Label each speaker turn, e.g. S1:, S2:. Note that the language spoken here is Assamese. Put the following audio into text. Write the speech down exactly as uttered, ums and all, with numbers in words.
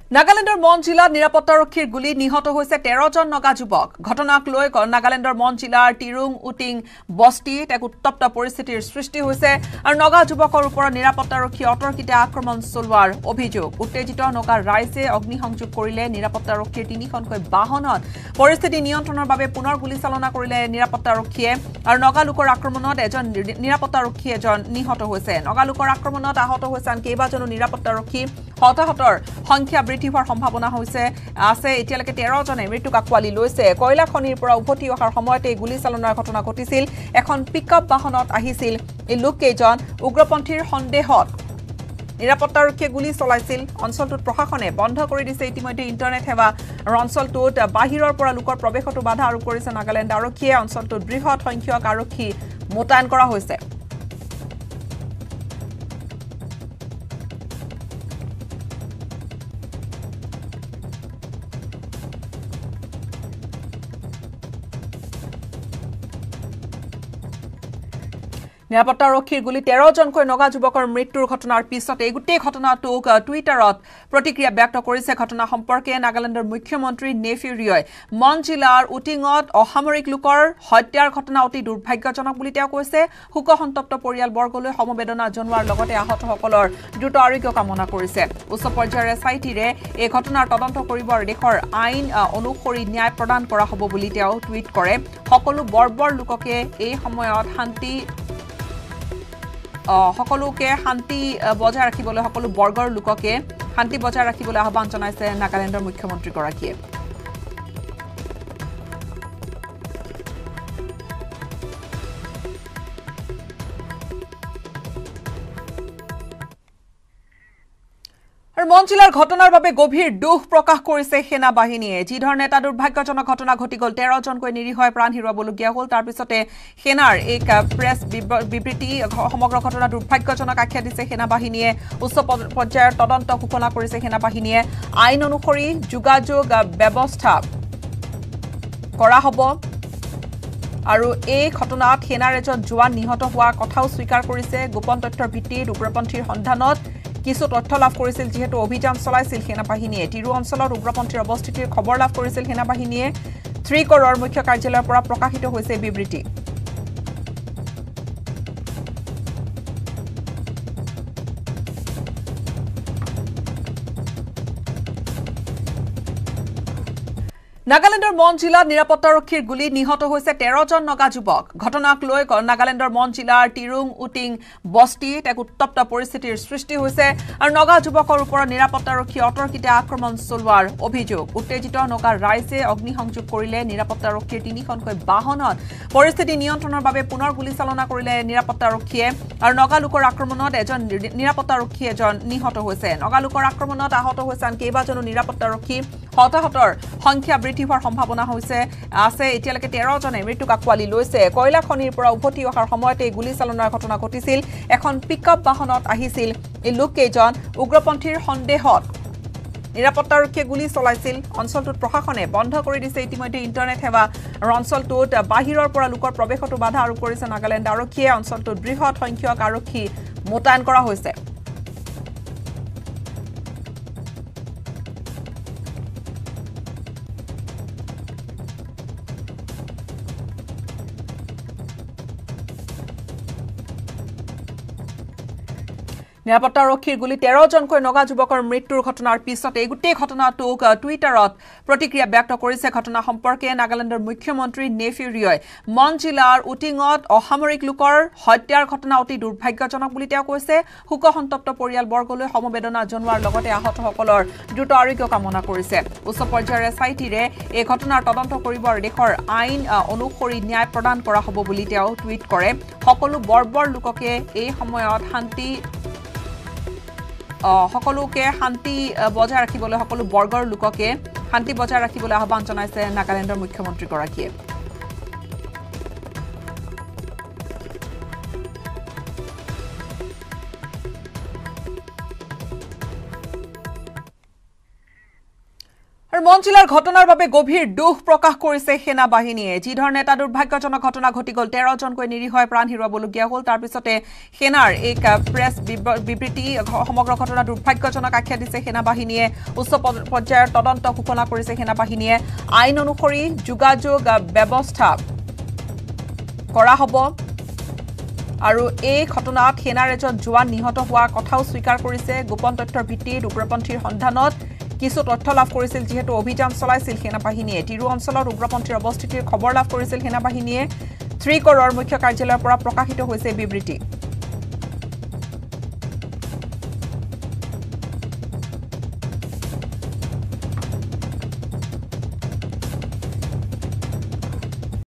S1: নাগালেণ্ডৰ মন জিলাত নিৰাপত্তাৰক্ষীৰ গুলী নিহত হৈছে তেৰ জন নগা যুৱক। ঘটনাক লৈ নাগালেণ্ডৰ মন জিলাৰ তিৰুং উটিং বস্তিত এক উত্তপ্ত পৰিস্থিতিৰ সৃষ্টি হৈছে আৰু নগা যুৱকৰ ওপৰত নিৰাপত্তাৰক্ষী অতৰ্কিতে আক্ৰমণ চলোৱাৰ অভিযোগ। উত্তেজিত নগা ৰাইজে অগ্নিসংযোগ কৰিলে নিৰাপত্তাৰক্ষীৰ তিনিখনকৈ বাহনত। পৰিস্থিতি নিয়ন্ত্ৰণৰ বাবে পুনৰ গুলীচালনা কৰিলে নিৰাপত্তাৰক্ষীয়ে আৰু নগা লোকৰ আক্ৰমণত এজন নিৰাপত্তাৰক্ষী এজন নিহত হৈছে। নগা লোকৰ আক্ৰমণত আহত হৈছে আন কেইবাজনো নিৰাপত্তাৰক্ষী। হতাহতৰ সংখ্যা বৃদ্ধি হোৱাৰ সম্ভাৱনা হৈছে আছে। এতিয়ালৈকে তেৰ জনে মৃত্যুক আঁকোৱালি লৈছে। কয়লা খনিৰ পৰা উভতি অহাৰ সময়তে গুলীচালনাৰ ঘটনা ঘটিছিল। এখন পিকআপ বাহনত আহিছিল এই লোককেইজন। উগ্ৰপন্থীৰ সন্দেহত নিৰাপত্তাৰক্ষীয়ে গুলী চলাইছিল। অঞ্চলটোত প্ৰশাসনে বন্ধ কৰি দিছে ইতিমধ্যে ইণ্টাৰনেট সেৱা আৰু অঞ্চলটোত বাহিৰৰ পৰা লোকৰ প্ৰৱেশতো বাধা আৰোপ কৰিছে নাগালেণ্ড আৰক্ষীয়ে। অঞ্চলটোত বৃহৎ সংখ্যক আৰক্ষী মোতায়েন কৰা হৈছে। নিৰাপত্তাৰক্ষীৰ গুলী তেৰ জনকৈ নগা যুৱকৰ মৃত্যুৰ ঘটনাৰ পিছতে এই গোটেই ঘটনাটোক টুইটাৰত প্ৰতিক্ৰিয়া ব্যক্ত কৰিছে। ঘটনা সম্পৰ্কে নাগালেণ্ডৰ মুখ্যমন্ত্ৰী নেফিউ ৰিঅই মন জিলাৰ উটিঙত অসামৰিক লোকৰ হত্যাৰ ঘটনা অতি দুৰ্ভাগ্যজনক বুলি তেওঁ কৈছে। শোকসন্তপ্ত পৰিয়ালবৰ্গলৈ সমবেদনা জনোৱাৰ লগতে আহতসকলৰ দ্ৰুত আৰোগ্য কামনা কৰিছে। উচ্চ পৰ্যায়ৰ এছ আই টিৰে এই ঘটনাৰ তদন্ত কৰিব আৰু দেশৰ আইন অনুসৰি ন্যায় প্ৰদান কৰা হ'ব বুলি তেওঁ টুইট কৰে। সকলো বৰ্বৰ লোককে এই সময়ত শান্তি সকলোকে শান্তি বজাই ৰাখিবলৈ সকলো বৰ্গৰ লোককে শান্তি বজাই ৰাখিবলৈ আহ্বান জনাইছে নাগালেণ্ডৰ মুখ্যমন্ত্ৰীগৰাকীয়ে। আৰু মন জিলাৰ ঘটনাৰ বাবে গভীৰ দুখ প্ৰকাশ কৰিছে সেনা বাহিনীয়ে। যি ধৰণে এটা দুৰ্ভাগ্যজনক ঘটনা ঘটি গ'ল, তেৰ জনকৈ নিৰীহই প্ৰাণ হেৰুৱাবলগীয়া হ'ল। তাৰ পিছতে সেনাৰ এক প্ৰেছ বিবৃতি সমগ্ৰ ঘটনা দুৰ্ভাগ্যজনক আখ্যা দিছে সেনা বাহিনীয়ে। উচ্চ পৰ্যায়ৰ তদন্ত ঘোষণা কৰিছে সেনা বাহিনীয়ে। আইন অনুসৰি যোগাযোগ ব্যৱস্থা কৰা হ'ব আৰু এই ঘটনাত সেনাৰ এজন জোৱান নিহত হোৱাৰ কথাও স্বীকাৰ কৰিছে। গোপন তথ্যৰ ভিত্তিত উগ্ৰপন্থীৰ সন্ধানত কিছু তথ্য লাভ কৰিছিল যিহেতু অভিযান চলাইছিল সেনা বাহিনীয়ে। তিৰু অঞ্চলত উগ্ৰপন্থীৰ অৱস্থিতিৰ খবৰ লাভ কৰিছিল সেনা বাহিনীয়ে। থ্ৰী কৰৰ মুখ্য কাৰ্যালয়ৰ পৰা প্ৰকাশিত হৈছে বিবৃতি। নাগালেণ্ডৰ মন জিলাত নিৰাপত্তাৰক্ষীৰ গুলী নিহত হৈছে তেৰ জন নগা যুৱক। ঘটনাক লৈ নাগালেণ্ডৰ মন জিলাৰ তিৰুং উটিং বস্তিত এক উত্তপ্ত পৰিস্থিতিৰ সৃষ্টি হৈছে আৰু নগা যুৱকৰ ওপৰত নিৰাপত্তাৰক্ষীয়ে অতৰ্কিতে আক্ৰমণ চলোৱাৰ অভিযোগ। উত্তেজিত নগা ৰাইজে অগ্নিসংযোগ কৰিলে নিৰাপত্তাৰক্ষীৰ তিনিখনকৈ বাহনত। পৰিস্থিতি নিয়ন্ত্ৰণৰ বাবে পুনৰ গুলীচালনা কৰিলে নিৰাপত্তাৰক্ষীয়ে আৰু নগা লোকৰ আক্ৰমণত এজন নিৰাপত্তাৰক্ষী এজন নিহত হৈছে। নগা লোকৰ আক্ৰমণত আহত হৈছে আন কেইবাজনো নিৰাপত্তাৰক্ষী। হতাহতৰ সংখ্যা বৃদ্ধি হোৱাৰ সম্ভাৱনা হৈছে আছে। এতিয়ালৈকে তেৰ জনে মৃত্যুক আঁকোৱালি লৈছে। কয়লা খনিৰ পৰা উভতি অহাৰ সময়তে গুলীচালনাৰ ঘটনা ঘটিছিল। এখন পিকআপ বাহনত আহিছিল এই লোককেইজন। উগ্ৰপন্থীৰ সন্দেহত নিৰাপত্তাৰক্ষীয়ে গুলী চলাইছিল। অঞ্চলটোত প্ৰশাসনে বন্ধ কৰি দিছে ইতিমধ্যে ইণ্টাৰনেট সেৱা আৰু অঞ্চলটোত বাহিৰৰ পৰা লোকৰ প্ৰৱেশতো বাধা আৰোপ কৰিছে নাগালেণ্ড আৰক্ষীয়ে। অঞ্চলটোত বৃহৎ সংখ্যক আৰক্ষী মোতায়েন কৰা হৈছে। নিৰাপত্তাৰক্ষীৰ গুলী তেৰ জনকৈ নগা যুৱকৰ মৃত্যুৰ ঘটনাৰ পিছতে এই গোটেই ঘটনাটোক টুইটাৰত প্ৰতিক্ৰিয়া ব্যক্ত কৰিছে। ঘটনা সম্পৰ্কে নাগালেণ্ডৰ মুখ্যমন্ত্ৰী নেফিউ ৰিঅই মন জিলাৰ উটিঙত অসামৰিক লোকৰ হত্যাৰ ঘটনা অতি দুৰ্ভাগ্যজনক বুলি তেওঁ কৈছে। শোকসন্তপ্ত পৰিয়ালবৰ্গলৈ সমবেদনা জনোৱাৰ লগতে আহতসকলৰ দ্ৰুত আৰোগ্য কামনা কৰিছে। উচ্চ পৰ্যায়ৰ এছ আই টিৰে এই ঘটনাৰ তদন্ত কৰিব আৰু দেশৰ আইন অনুসৰি ন্যায় প্ৰদান কৰা হ'ব বুলি তেওঁ টুইট কৰে। সকলো বৰ্বৰ লোককে এই সময়ত শান্তি সকলোকে শান্তি বজাই ৰাখিবলৈ সকলো বৰ্গৰ লোককে শান্তি বজাই ৰাখিবলৈ আহ্বান জনাইছে নাগালেণ্ডৰ মুখ্যমন্ত্ৰীগৰাকীয়ে। আৰু মঞ্চিলাৰ ঘটনাৰ বাবে গভীৰ দুখ প্ৰকাশ কৰিছে সেনা বাহিনীয়ে যি ধৰণে এটা দুৰ্ভাগ্যজনক ঘটনা ঘটি গল তেৰ জনকৈ নিৰীহ প্ৰাণ হেৰুৱাবলগীয়া হ'ল তাৰ পিছতে সেনাৰ এক প্ৰেছ বিবৃতি সমগ্ৰ ঘটনা দুৰ্ভাগ্যজনক আখ্যা দিছে সেনা বাহিনীয়ে উচ্চ পৰ্যায়ৰ তদন্ত ঘোষণা কৰিছে সেনা বাহিনীয়ে আইন অনুসৰি যোগাযোগ ব্যৱস্থা কৰা হ'ব আৰু এই ঘটনাত সেনাৰ এজন জোৱান নিহত হোৱাৰ কথাও স্বীকাৰ কৰিছে গোপন তথ্যৰ ভিত্তিত উগ্ৰপন্থীৰ সন্ধানত কিছু তথ্য লাভ কৰিছিল যেহেতু অভিযান চলাইছিল সেনা বাহিনীয়ে তিৰু অঞ্চলত উগ্ৰপন্থীৰ অৱস্থিতিৰ খবৰ লাভ কৰিছিল সেনা বাহিনীয়ে থ্ৰী কৰৰ মুখ্য কাৰ্যালয়ৰ পৰা প্ৰকাশিত হৈছে বিবৃতি